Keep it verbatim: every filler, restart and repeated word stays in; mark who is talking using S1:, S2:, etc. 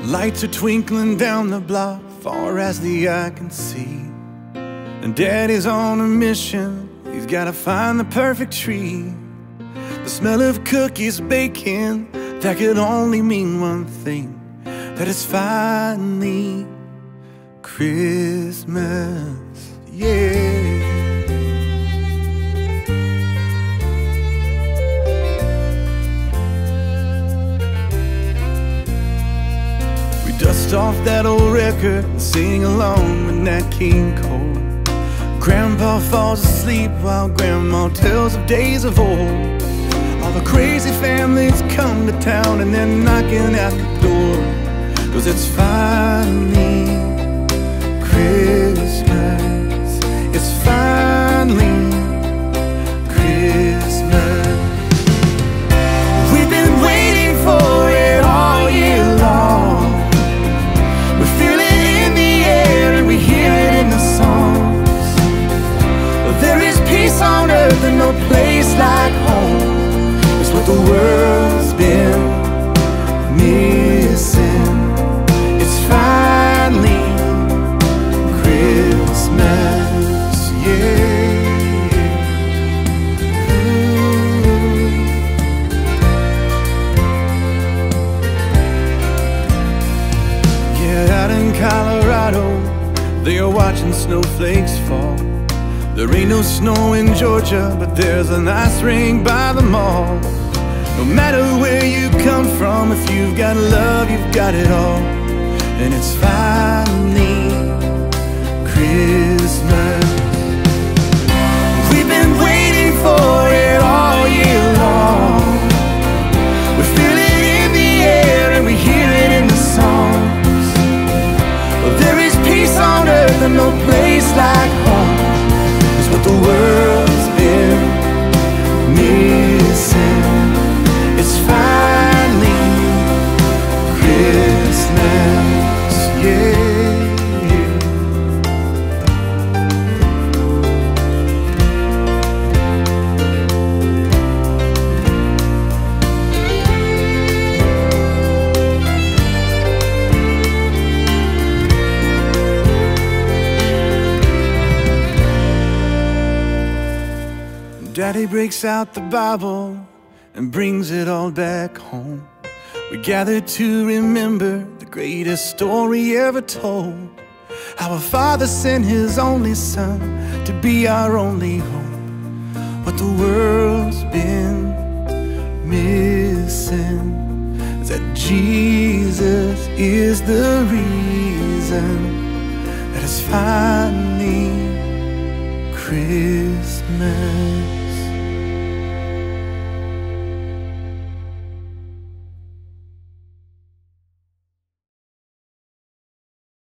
S1: Lights are twinkling down the block, far as the eye can see. And Daddy's on a mission, he's gotta find the perfect tree. The smell of cookies baking, that could only mean one thing, that it's finally Christmas, yeah. Dust off that old record and sing along with Nat King Cole. Grandpa falls asleep while Grandma tells of days of old. All the crazy families come to town and they're knocking at the door, 'cause it's finally Christmas. It's finally Christmas. We've been waiting for it all year long. On earth and no place like home is what the world's been missing. It's finally Christmas, yeah. Ooh. Yeah, out in Colorado, they are watching snowflakes fall. There ain't no snow in Georgia, but there's a nice ring by the mall. No matter where you come from, if you've got love, you've got it all. And it's finally Christmas. We've been waiting for it all year long. We feel it in the air and we hear it in the songs. Well, there is peace on earth and no place like home. What the world's been missing. It's finally Christmas, yeah. Daddy breaks out the Bible and brings it all back home. We gather to remember the greatest story ever told. How a father sent his only son to be our only hope. What the world's been missing is that Jesus is the reason that it's finally Christmas.